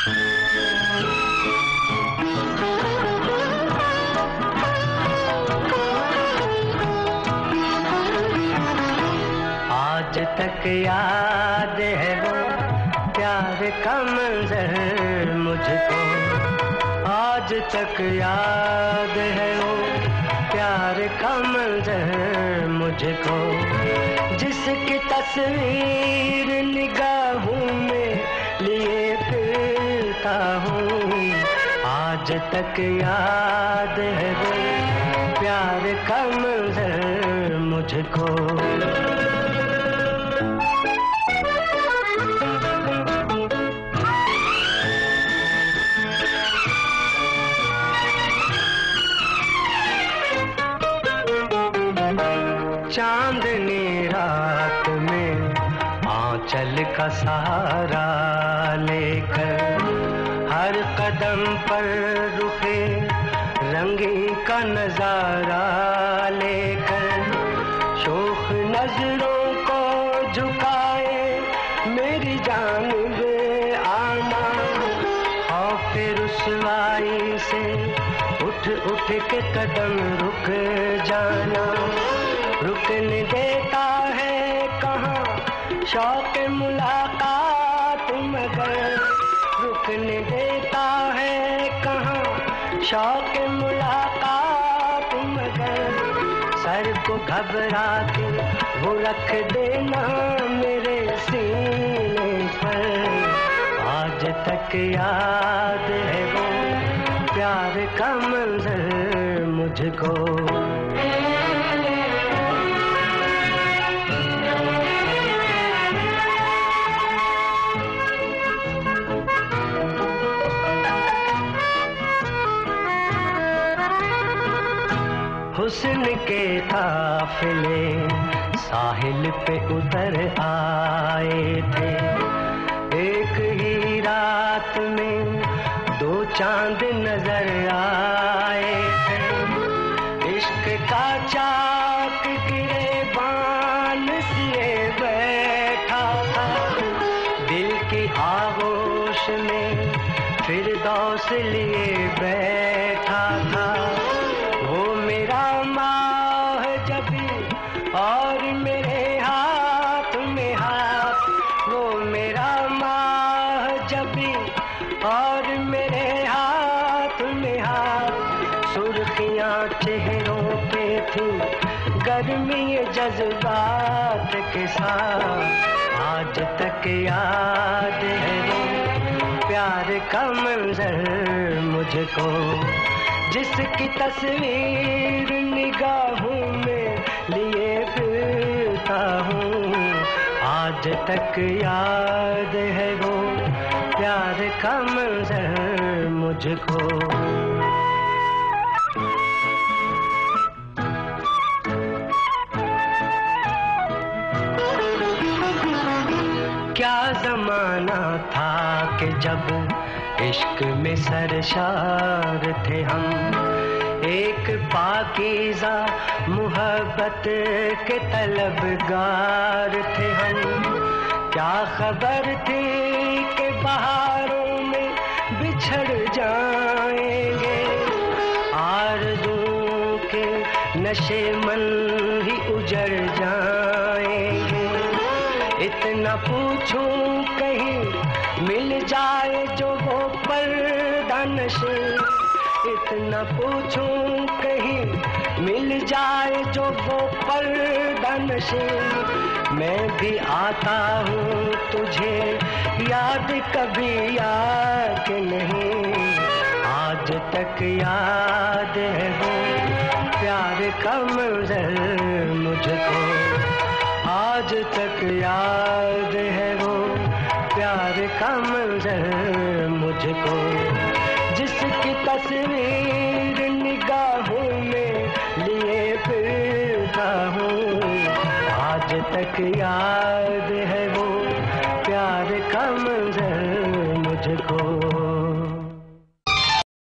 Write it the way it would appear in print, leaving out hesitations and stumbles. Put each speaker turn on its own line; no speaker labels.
आज तक याद है वो प्यार का मंजर मुझको, आज तक याद है वो प्यार का मंजर मुझको, जिसकी तस्वीर निगाहों में लिए फिरता हूँ। आज तक याद है वो प्यार का मंजर मुझको। चांदनी रात में आंचल का सहारा लेकर, हर कदम पर रुखे रंगीन का नजारा लेकर, शोख नजरों को झुकाए मेरी जानिब आना, खौफ रुसवाई से उठ उठ के कदम रुक जाना, रुकने देता है कहाँ शौक मुलाकात मगर, रुकने देता है कहाँ शौक मुलाकात मगर, सर को घबरा के वो रख देना मेरे सीने पर। आज तक याद है वो प्यार का मंजर मुझको। हुस्न के काफिले साहिल पे उतर आए थे, एक ही रात में दो चांद नजर आए थे, इश्क का चाक गिरे बान सिए बैठा था, दिल की आगोश में फिरदौस लिए बैठा था, वो मेरा माह जबी और मेरे हाथ में हाथ, वो मेरा माह जबी और मेरे हाथ में हाथ, सुर्खियां चेहरों पे थी गर्मी जज्बात के साथ। आज तक याद है वो प्यार का मंजर मुझको, जिसकी तस्वीर निगाहों में लिए फिरता हूँ। आज तक याद है वो प्यार का मंजर मुझको। क्या जमाना था कि जब इश्क में सरशार थे हम, एक पाकीज़ा मोहब्बत के तलबगार थे हम। क्या खबर थी कि बहारों में बिछड़ जाएंगे, आरज़ू के नशे मन ही उजड़ जाएंगे। इतना पूछूं कहीं मिल जाए जो वो पर्दा नशे, इतना पूछूं कहीं मिल जाए जो वो पर्दा नशे। मैं भी आता हूँ तुझे याद कभी याद नहीं, आज तक याद है वो प्यार का मंजर मुझको। आज तक याद है वो प्यार का मंजर मुझको, जिसकी तस्वीर निगाहों में लिए फिरता हूँ। आज तक याद